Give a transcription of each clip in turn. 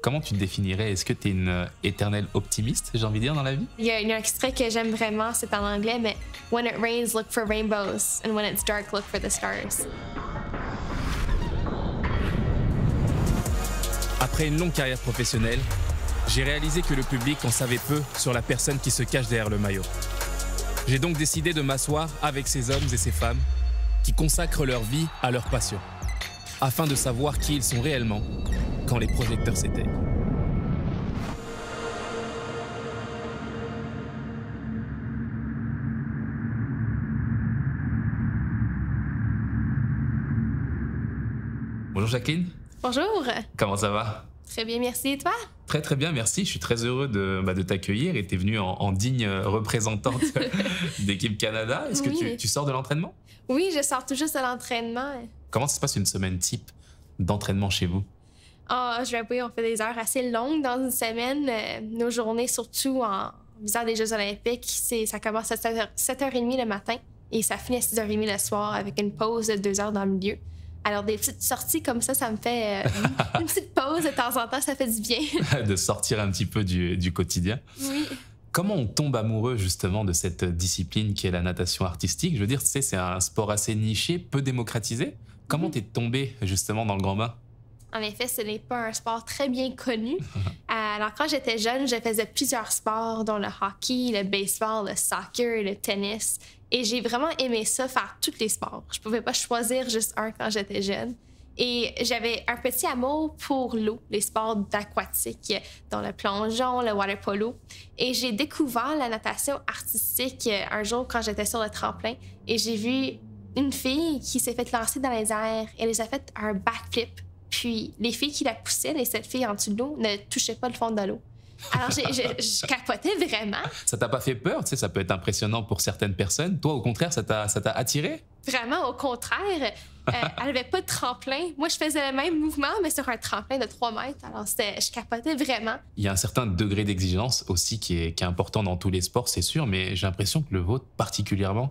comment tu te définirais? Est-ce que tu es une éternelle optimiste, j'ai envie de dire, dans la vie? Il y a un extrait que j'aime vraiment, c'est en anglais, mais When it rains, look for rainbows, and when it's dark, look for the stars. Après une longue carrière professionnelle, j'ai réalisé que le public en savait peu sur la personne qui se cache derrière le maillot. J'ai donc décidé de m'asseoir avec ces hommes et ces femmes qui consacrent leur vie à leur passion, afin de savoir qui ils sont réellement quand les projecteurs s'éteignent. Bonjour Jacqueline, Bonjour. comment ça va? Très bien, merci. Et toi? Très très bien, merci. Je suis très heureux de t'accueillir et tu es venue en digne représentante d'équipe Canada. Est-ce que Oui. tu sors de l'entraînement? Oui, je sors tout juste de l'entraînement. Comment ça se passe une semaine type d'entraînement chez vous? Je vais avouer, on fait des heures assez longues dans une semaine. Nos journées, surtout en visant des Jeux olympiques, ça commence à 7h30 le matin et ça finit à 6h30 le soir avec une pause de 2 heures dans le milieu. Alors, des petites sorties comme ça me fait une petite pause de temps en temps, ça fait du bien. De sortir un petit peu du quotidien. Oui. Comment on tombe amoureux justement de cette discipline qui est la natation artistique? Je veux dire, tu sais, c'est un sport assez niché, peu démocratisé. Comment t'es tombé justement dans le grand bain? En effet, ce n'est pas un sport très bien connu. Alors, quand j'étais jeune, je faisais plusieurs sports, dont le hockey, le baseball, le soccer, le tennis. Et j'ai vraiment aimé ça, faire tous les sports. Je pouvais pas choisir juste un quand j'étais jeune. Et j'avais un petit amour pour l'eau, les sports aquatiques, dont le plongeon, le water polo. Et j'ai découvert la natation artistique un jour quand j'étais sur le tremplin. Et j'ai vu une fille qui s'est fait lancer dans les airs. Elle les a fait un backflip. Puis les filles qui la poussaient, les 7 filles en dessous de l'eau, ne touchaient pas le fond de l'eau. Alors, je capotais vraiment. Ça t'a pas fait peur? Tu sais, ça peut être impressionnant pour certaines personnes. Toi, au contraire, ça t'a attiré? Vraiment, au contraire. Elle n'avait pas de tremplin. Moi, je faisais le même mouvement, mais sur un tremplin de 3 mètres. Alors, je capotais vraiment. Il y a un certain degré d'exigence aussi qui est important dans tous les sports, c'est sûr, mais j'ai l'impression que le vôtre, particulièrement,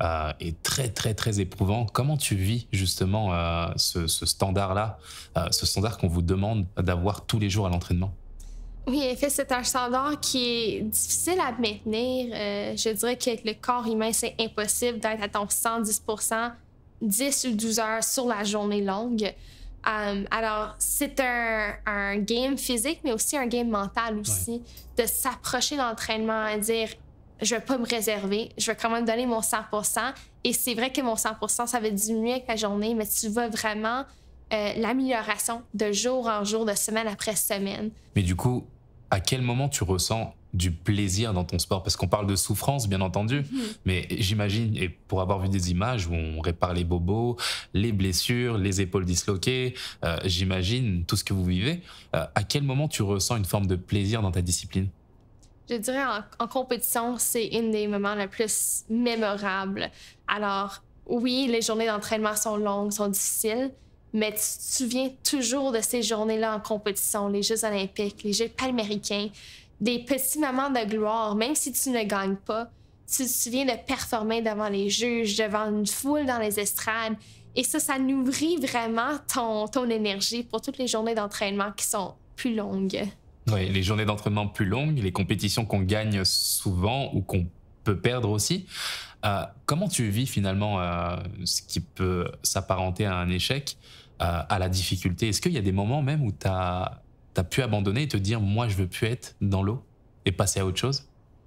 est très, très, très éprouvant. Comment tu vis justement ce standard-là, ce standard qu'on vous demande d'avoir tous les jours à l'entraînement? Oui, en fait, c'est un standard qui est difficile à maintenir. Je dirais qu'avec le corps humain, c'est impossible d'être à ton 110 10 ou 12 heures sur la journée longue. Alors, c'est un game physique, mais aussi un game mental aussi, de s'approcher de l'entraînement et dire « je vais pas me réserver, je vais quand même donner mon 100 ». Et c'est vrai que mon 100 ça va diminuer avec la journée, mais tu vas vraiment l'amélioration de jour en jour, de semaine après semaine. Mais du coup, à quel moment tu ressens du plaisir dans ton sport? Parce qu'on parle de souffrance, bien entendu, mais j'imagine, et pour avoir vu des images où on répare les bobos, les blessures, les épaules disloquées, j'imagine tout ce que vous vivez. À quel moment tu ressens une forme de plaisir dans ta discipline? Je dirais en compétition, c'est un des moments les plus mémorables. Alors, oui, les journées d'entraînement sont longues, sont difficiles, mais tu te souviens toujours de ces journées-là en compétition, les Jeux olympiques, les Jeux panaméricains, des petits moments de gloire, même si tu ne gagnes pas. Tu te souviens de performer devant les juges, devant une foule dans les estrades. Et ça nourrit vraiment ton énergie pour toutes les journées d'entraînement qui sont plus longues. Oui, les journées d'entraînement plus longues, les compétitions qu'on gagne souvent ou qu'on peut perdre aussi. Comment tu vis finalement ce qui peut s'apparenter à un échec, à la difficulté? Est-ce qu'il y a des moments même où tu as pu abandonner et te dire « moi, je veux plus être dans l'eau » et passer à autre chose?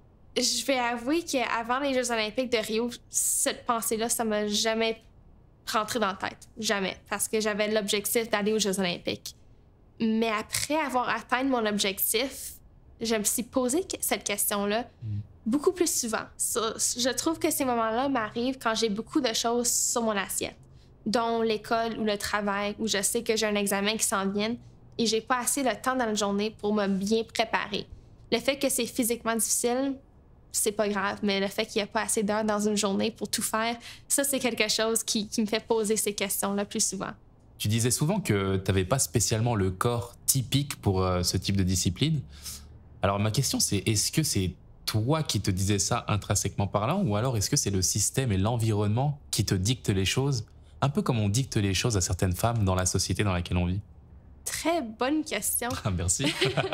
Je vais avouer qu'avant les Jeux olympiques de Rio, cette pensée-là, ça m'a jamais rentré dans la tête. Jamais. Parce que j'avais l'objectif d'aller aux Jeux olympiques. Mais après avoir atteint mon objectif, je me suis posé cette question-là beaucoup plus souvent. Je trouve que ces moments-là m'arrivent quand j'ai beaucoup de choses sur mon assiette, dont l'école ou le travail, où je sais que j'ai un examen qui s'en vient et j'ai pas assez de temps dans la journée pour me bien préparer. Le fait que c'est physiquement difficile, c'est pas grave, mais le fait qu'il n'y a pas assez d'heures dans une journée pour tout faire, ça, c'est quelque chose qui me fait poser ces questions-là plus souvent. Tu disais souvent que tu n'avais pas spécialement le corps typique pour ce type de discipline. Alors ma question c'est, est-ce que c'est toi qui te disais ça intrinsèquement parlant, ou alors est-ce que c'est le système et l'environnement qui te dictent les choses, un peu comme on dicte les choses à certaines femmes dans la société dans laquelle on vit? très bonne question. Merci.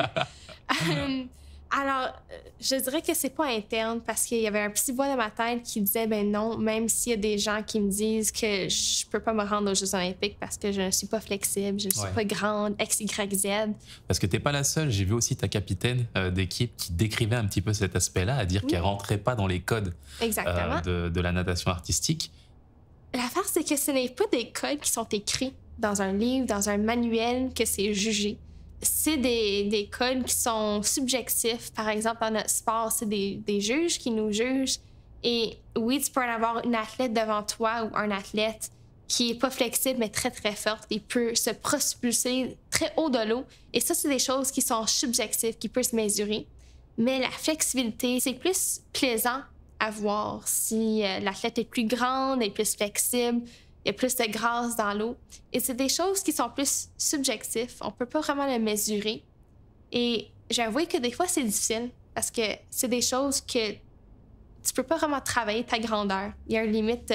Alors, je dirais que c'est pas interne parce qu'il y avait un petit voix dans ma tête qui disait ben non, même s'il y a des gens qui me disent que je peux pas me rendre aux Jeux olympiques parce que je ne suis pas flexible, je ne suis pas grande, X, Y, Z. Parce que t'es pas la seule. J'ai vu aussi ta capitaine d'équipe qui décrivait un petit peu cet aspect-là, à dire qu'elle rentrait pas dans les codes de la natation artistique. L'affaire, c'est que ce n'est pas des codes qui sont écrits dans un livre, dans un manuel, que c'est jugé. C'est des codes qui sont subjectifs. Par exemple, dans notre sport, c'est des juges qui nous jugent. Et oui, tu peux avoir une athlète devant toi ou un athlète qui est pas flexible, mais très, très forte. Il peut se propulser très haut de l'eau. Et ça, c'est des choses qui sont subjectives, qui peuvent se mesurer. Mais la flexibilité, c'est plus plaisant à voir. Si l'athlète est plus grande, est plus flexible, il y a plus de grâce dans l'eau. Et c'est des choses qui sont plus subjectives. On peut pas vraiment le mesurer. Et j'avoue que des fois, c'est difficile parce que c'est des choses que tu peux pas vraiment travailler ta grandeur. Il y a une limite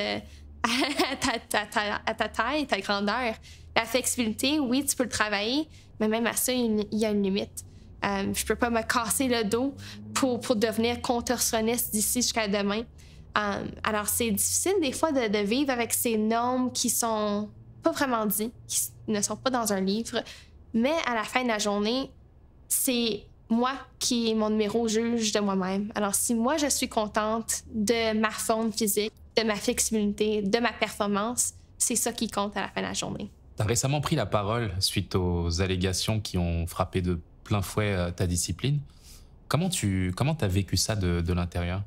à ta taille, ta grandeur. La flexibilité, oui, tu peux le travailler, mais même à ça, il y a une limite. Je peux pas me casser le dos pour devenir contorsionniste d'ici jusqu'à demain. Alors, c'est difficile des fois de vivre avec ces normes qui sont pas vraiment dites, qui ne sont pas dans un livre. Mais à la fin de la journée, c'est moi qui est mon numéro juge de moi-même. Alors, si moi, je suis contente de ma forme physique, de ma flexibilité, de ma performance, c'est ça qui compte à la fin de la journée. Tu as récemment pris la parole suite aux allégations qui ont frappé de plein fouet ta discipline. Comment t'as vécu ça de l'intérieur?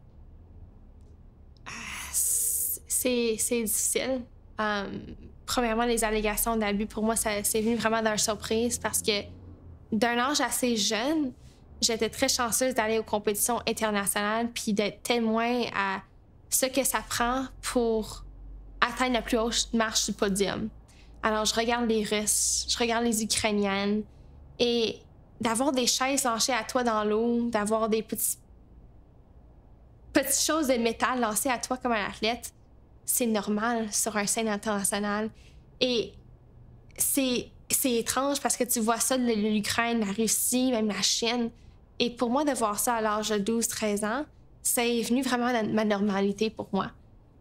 C'est difficile. Premièrement, les allégations d'abus, pour moi, c'est venu vraiment d'une surprise parce que d'un âge assez jeune, j'étais très chanceuse d'aller aux compétitions internationales puis d'être témoin à ce que ça prend pour atteindre la plus haute marche du podium. Alors, je regarde les Russes, je regarde les Ukrainiennes et d'avoir des chaises lancées à toi dans l'eau, d'avoir des petites choses de métal lancées à toi comme un athlète, c'est normal sur un scène international. Et c'est étrange parce que tu vois ça de l'Ukraine, la Russie, même la Chine. Et pour moi, de voir ça à l'âge de 12-13 ans, c'est venu vraiment de ma normalité pour moi.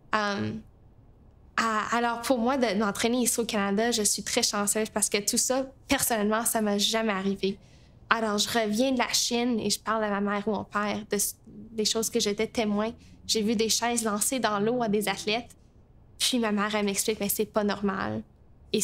Alors, pour moi, de m'entraîner ici au Canada, je suis très chanceuse parce que tout ça, personnellement, ça m'est jamais arrivé. Alors, je reviens de la Chine et je parle à ma mère ou mon père des choses que j'étais témoin. J'ai vu des chaises lancées dans l'eau à des athlètes. Puis ma mère, elle m'explique, mais c'est pas normal. Et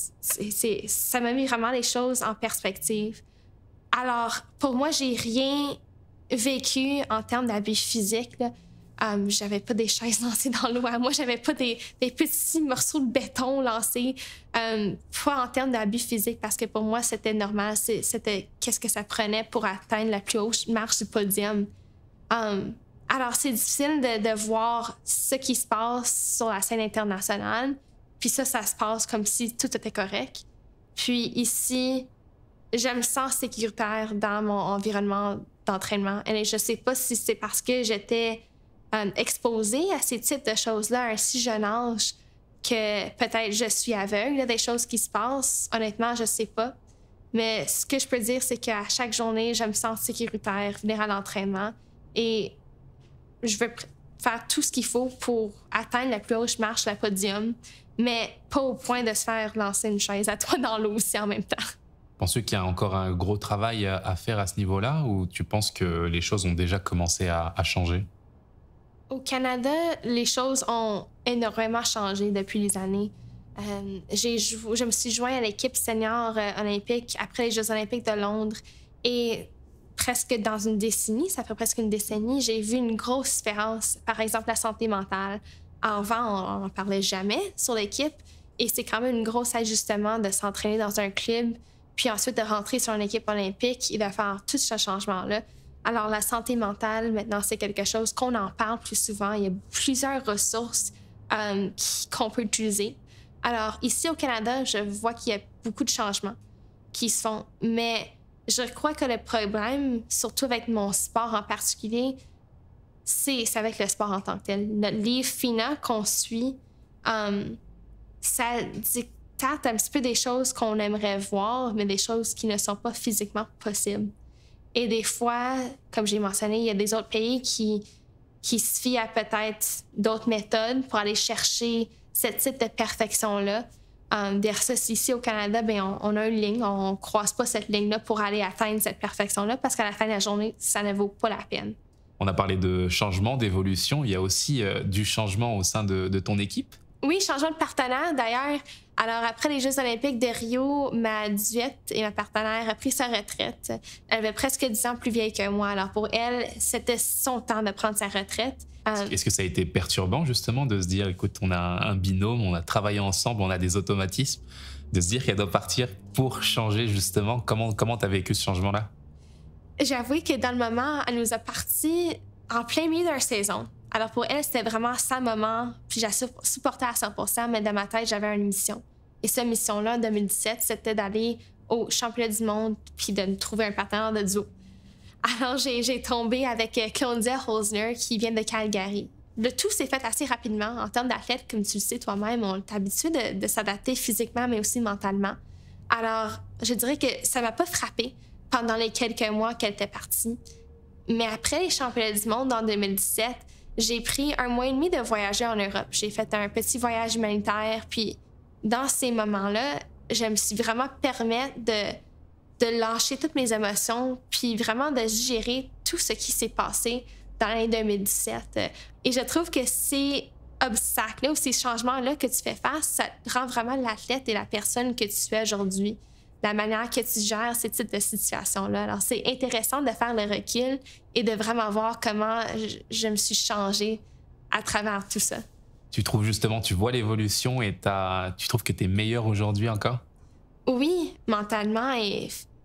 ça m'a mis vraiment les choses en perspective. Alors, pour moi, j'ai rien vécu en termes d'abus physiques. J'avais pas des chaises lancées dans l'eau à moi, j'avais pas des petits morceaux de béton lancés. Pas en termes d'abus physiques, parce que pour moi, c'était normal. C'était qu'est-ce que ça prenait pour atteindre la plus haute marche du podium. Alors, c'est difficile de voir ce qui se passe sur la scène internationale. Puis ça se passe comme si tout était correct. Puis ici, je me sens sécuritaire dans mon environnement d'entraînement. Et je sais pas si c'est parce que j'étais exposée à ces types de choses-là à un si jeune âge que peut-être je suis aveugle. Il y a des choses qui se passent. Honnêtement, je sais pas. Mais ce que je peux dire, c'est qu'à chaque journée, je me sens sécuritaire, venir à l'entraînement. Et je veux faire tout ce qu'il faut pour atteindre la plus haute marche, la podium, mais pas au point de se faire lancer une chaise à toi dans l'eau aussi en même temps. Penses-tu qu'il y a encore un gros travail à faire à ce niveau-là ou tu penses que les choses ont déjà commencé à changer? Au Canada, les choses ont énormément changé depuis les années. Je me suis joint à l'équipe senior olympique après les Jeux olympiques de Londres et presque dans une décennie, ça fait presque une décennie, j'ai vu une grosse différence. Par exemple, la santé mentale. Avant, on n'en parlait jamais sur l'équipe et c'est quand même un gros ajustement de s'entraîner dans un club puis ensuite de rentrer sur une équipe olympique et de faire tout ce changement-là. Alors, la santé mentale, maintenant, c'est quelque chose qu'on en parle plus souvent. Il y a plusieurs ressources qu'on peut utiliser. Alors, ici au Canada, je vois qu'il y a beaucoup de changements qui se font, mais je crois que le problème, surtout avec mon sport en particulier, c'est avec le sport en tant que tel. Notre livre FINA qu'on suit, ça dit tâte un petit peu des choses qu'on aimerait voir, mais des choses qui ne sont pas physiquement possibles. Et des fois, comme j'ai mentionné, il y a des autres pays qui se fient à peut-être d'autres méthodes pour aller chercher ce type de perfection-là. Versus ici au Canada, bien, on a une ligne, on ne croise pas cette ligne-là pour aller atteindre cette perfection-là parce qu'à la fin de la journée, ça ne vaut pas la peine. On a parlé de changement, d'évolution. Il y a aussi du changement au sein de ton équipe? Oui, changement de partenaire. D'ailleurs, alors après les Jeux olympiques de Rio, ma duette et ma partenaire a pris sa retraite. Elle avait presque 10 ans plus vieille que moi. Alors pour elle, c'était son temps de prendre sa retraite. Est-ce que ça a été perturbant justement de se dire, écoute, on a un binôme, on a travaillé ensemble, on a des automatismes, de se dire qu'elle doit partir pour changer justement? Comment tu as vécu ce changement-là? J'avoue que dans le moment, elle nous a partis en plein milieu d'une saison. Alors pour elle, c'était vraiment sa moment, puis j'ai supporté à 100%, mais dans ma tête, j'avais une mission. Et cette mission-là, en 2017, c'était d'aller au championnat du monde puis de me trouver un partenaire de duo. Alors j'ai tombé avec Claudia Holzner qui vient de Calgary. Le tout s'est fait assez rapidement. En termes d'athlète, comme tu le sais toi-même, on est habitué de s'adapter physiquement, mais aussi mentalement. Alors, je dirais que ça m'a pas frappée pendant les quelques mois qu'elle était partie. Mais après les championnats du monde en 2017, j'ai pris 1 mois et demi de voyager en Europe. J'ai fait un petit voyage humanitaire, puis dans ces moments-là, je me suis vraiment permis de lâcher toutes mes émotions, puis vraiment de gérer tout ce qui s'est passé dans l'année 2017. Et je trouve que ces obstacles-là ou ces changements-là que tu fais face, ça te rend vraiment l'athlète et la personne que tu es aujourd'hui, la manière que tu gères ces types de situations-là. Alors, c'est intéressant de faire le recul et de vraiment voir comment je me suis changée à travers tout ça. Tu trouves justement, tu vois l'évolution et tu trouves que tu es meilleure aujourd'hui encore? Oui, mentalement et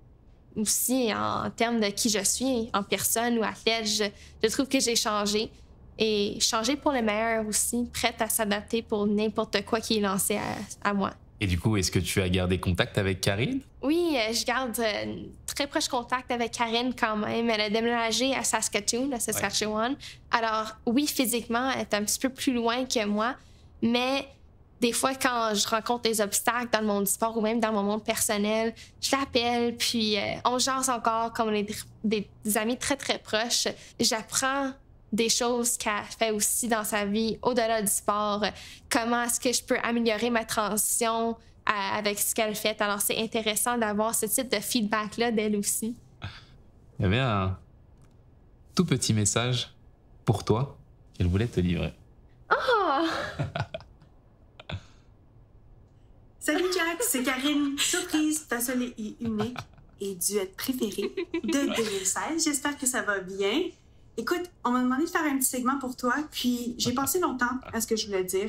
aussi en termes de qui je suis, en personne ou athlète, je trouve que j'ai changé. Et changé pour le meilleur aussi, prête à s'adapter pour n'importe quoi qui est lancé à moi. Et du coup, est-ce que tu as gardé contact avec Karine? Oui, je garde très proche contact avec Karine quand même. Elle a déménagé à Saskatoon, à Saskatchewan. Ouais. Alors oui, physiquement, elle est un petit peu plus loin que moi, mais des fois, quand je rencontre des obstacles dans le monde du sport ou même dans mon monde personnel, je l'appelle, puis on jase encore comme on est des amis très, très proches. J'apprends des choses qu'elle fait aussi dans sa vie au-delà du sport. Comment est-ce que je peux améliorer ma transition avec ce qu'elle fait? Alors, c'est intéressant d'avoir ce type de feedback-là d'elle aussi. Il y avait un tout petit message pour toi qu'elle voulait te livrer. Oh! Salut Jack, c'est Karine. Surprise, ta seule et unique et duette préférée de 2016. J'espère que ça va bien. Écoute, on m'a demandé de faire un petit segment pour toi, puis j'ai pensé longtemps à ce que je voulais dire.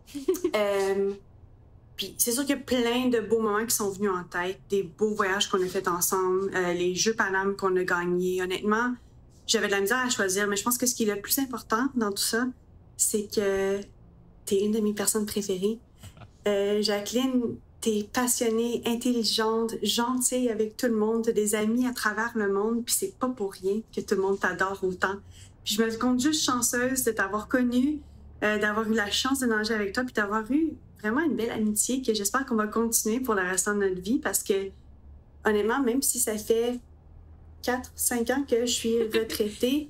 Puis c'est sûr qu'il y a plein de beaux moments qui sont venus en tête, des beaux voyages qu'on a fait ensemble, les Jeux Paname qu'on a gagnés. Honnêtement, j'avais de la misère à choisir, mais je pense que ce qui est le plus important dans tout ça, c'est que t'es une de mes personnes préférées. Jacqueline, t'es passionnée, intelligente, gentille avec tout le monde, t'as des amis à travers le monde, puis c'est pas pour rien que tout le monde t'adore autant. Puis je me compte juste chanceuse de t'avoir connue, d'avoir eu la chance de nager avec toi, puis d'avoir eu vraiment une belle amitié que j'espère qu'on va continuer pour le restant de notre vie, parce que honnêtement, même si ça fait 4-5 ans que je suis retraitée,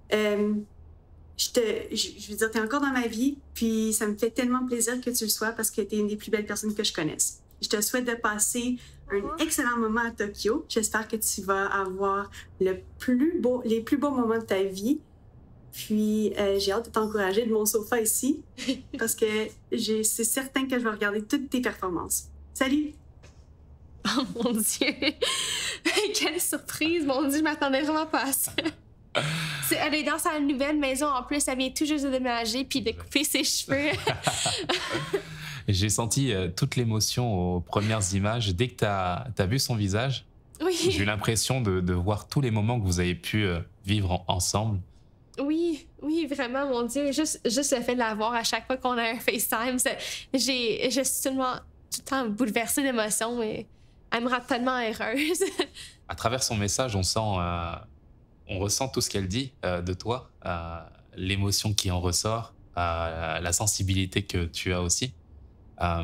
je veux dire, t'es encore dans ma vie, puis ça me fait tellement plaisir que tu le sois parce que t'es une des plus belles personnes que je connaisse. Je te souhaite de passer un excellent moment à Tokyo. J'espère que tu vas avoir les plus beaux moments de ta vie. Puis, j'ai hâte de t'encourager de mon sofa ici parce que c'est certain que je vais regarder toutes tes performances. Salut! Oh mon Dieu! Quelle surprise! Mon Dieu, je m'attendais vraiment pas à ça. Elle est dans sa nouvelle maison en plus, elle vient tout juste de déménager puis de couper ses cheveux. J'ai senti toute l'émotion aux premières images. Dès que tu as vu son visage, oui. J'ai eu l'impression de voir tous les moments que vous avez pu vivre ensemble. Oui, vraiment, mon Dieu. Juste le fait de la voir à chaque fois qu'on a un FaceTime, je suis tout le temps bouleversée d'émotions et elle me rend tellement heureuse. À travers son message, on ressent tout ce qu'elle dit de toi, l'émotion qui en ressort, la sensibilité que tu as aussi.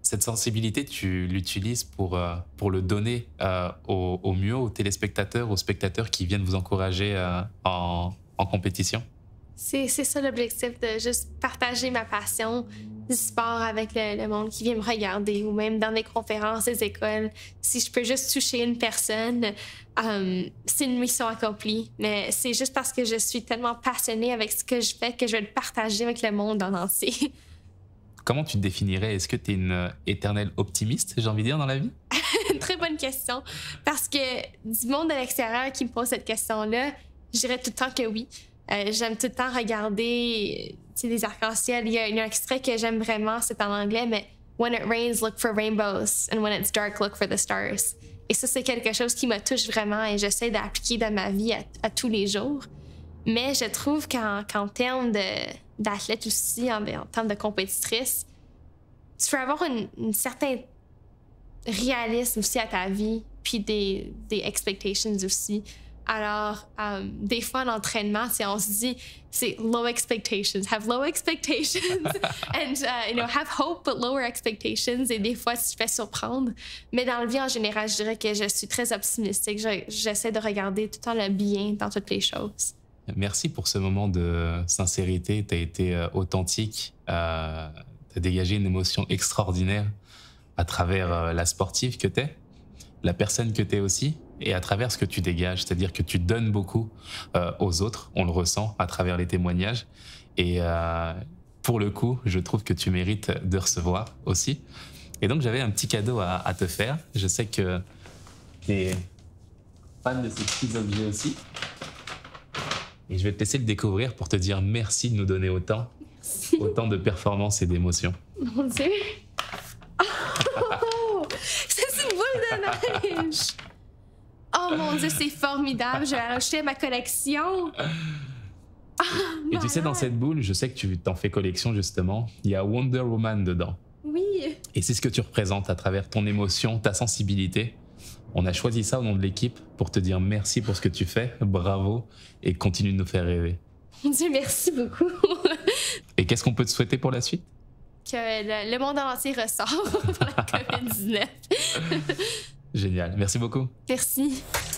Cette sensibilité, tu l'utilises pour le donner au mieux aux téléspectateurs, aux spectateurs qui viennent vous encourager en compétition? C'est ça l'objectif, de juste partager ma passion du sport avec le monde qui vient me regarder, ou même dans des conférences, des écoles. Si je peux juste toucher une personne, c'est une mission accomplie. Mais c'est juste parce que je suis tellement passionnée avec ce que je fais que je vais le partager avec le monde en entier. Comment tu te définirais? Est-ce que tu es une éternelle optimiste, j'ai envie de dire, dans la vie? Une très bonne question. Parce que du monde de l'extérieur qui me pose cette question-là, je dirais tout le temps que oui. J'aime tout le temps regarder des arcs-en-ciel. Il y a un extrait que j'aime vraiment, c'est en anglais, mais When it rains, look for rainbows, and when it's dark, look for the stars. Et ça, c'est quelque chose qui me touche vraiment et j'essaie d'appliquer dans ma vie à tous les jours. Mais je trouve qu'en termes d'athlète aussi, en termes de compétitrice, tu peux avoir une certain réalisme aussi à ta vie, puis des expectations aussi. Alors, des fois, en entraînement, on se dit, c'est low expectations, have low expectations, and, have hope, but lower expectations. Et des fois, tu te fais surprendre. Mais dans la vie, en général, je dirais que je suis très optimistique. J'essaie de regarder tout le temps le bien dans toutes les choses. Merci pour ce moment de sincérité. Tu as été authentique. Tu as dégagé une émotion extraordinaire à travers la sportive que tu es, la personne que tu es aussi, et à travers ce que tu dégages. C'est-à-dire que tu donnes beaucoup aux autres. On le ressent à travers les témoignages. Et pour le coup, je trouve que tu mérites de recevoir aussi. Et donc, j'avais un petit cadeau à te faire. Je sais que tu es fan de ces petits objets aussi. Et je vais te laisser le découvrir pour te dire merci de nous donner autant de performances et d'émotions. Mon Dieu! Oh! C'est une boule de neige! Oh mon Dieu, c'est formidable! Je vais la rajouter à ma collection! Et tu sais, dans cette boule, je sais que tu t'en fais collection justement, il y a Wonder Woman dedans. Oui! Et c'est ce que tu représentes à travers ton émotion, ta sensibilité. On a choisi ça au nom de l'équipe pour te dire merci pour ce que tu fais, bravo, et continue de nous faire rêver. Mon Dieu, merci beaucoup. Et qu'est-ce qu'on peut te souhaiter pour la suite? Que le monde entier ressort pour la COVID-19. Génial, merci beaucoup. Merci.